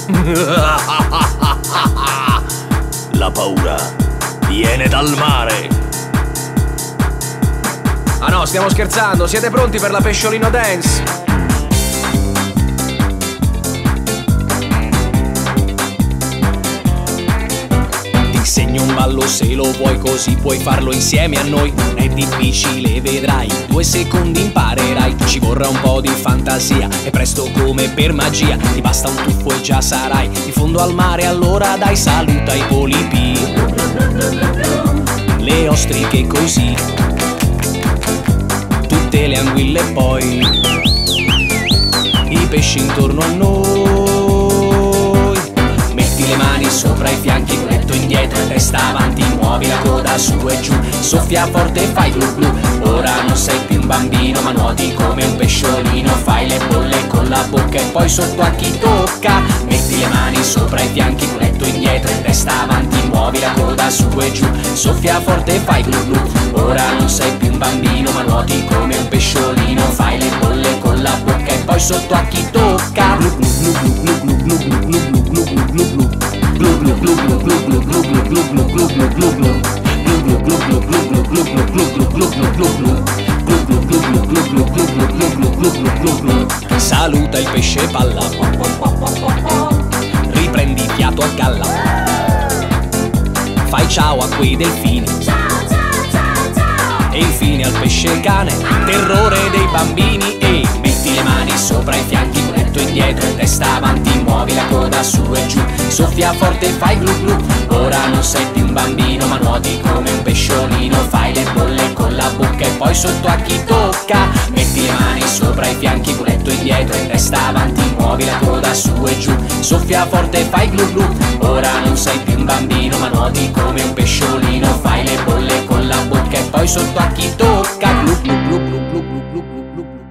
La paura viene dal mare. Ah no, stiamo scherzando, siete pronti per la pesciolino dance? Segno un ballo se lo vuoi, così puoi farlo insieme a noi. Non è difficile, vedrai, 2 secondi imparerai. Ci vorrà un po' di fantasia e presto come per magia ti basta un tuffo e già sarai in fondo al mare. Allora dai, saluta i polipi, le ostriche così, tutte le anguille e poi i pesci intorno a noi. Metti le mani sopra i fianchi, culetto indietro e testa avanti, muovi la coda su e giù, soffia forte e fai glu glu. Ora non sei più un bambino ma nuoti come un pesciolino, fai le bolle con la bocca e poi sotto a chi tocca. Metti le mani sopra i fianchi, culetto indietro e testa avanti, muovi la coda su e giù, soffia forte e fai glu glu. Ora non sei più un bambino ma nuoti come un pesciolino, fai le bolle con la bocca e poi sotto a chi tocca. Glu glu glu glu glu glu glu glu glu glu glu glu glu glu. Glu glu glu glu glu glu glu glu glu glu glu glu glu glu. Glu glu glu glu glu glu glu glu glu glu glu glu glu glu. Glu glu glu glu glu glu glu glu glu glu glu glu glu. Saluta il pesce palla, riprendi fiato a galla, fai ciao a quei delfini e infine al pesce cane, terrore dei bambini. E metti le mani sopra i fianchi, culetto indietro e testa avanti, muovi la coda su e giù, soffia forte e fai glu glu. Ora non sei più un bambino ma nuoti come un pesciolino, fai le bolle con la bocca e poi sotto a chi tocca. Metti le mani sopra i fianchi, culetto indietro e testa avanti, muovi la coda su e giù, soffia forte e fai glu glu. Ora non sei più un bambino ma nuoti come un pesciolino, fai le bolle con la bocca e poi sotto a chi tocca. Glu glu glu glu glu glu glu glu glu.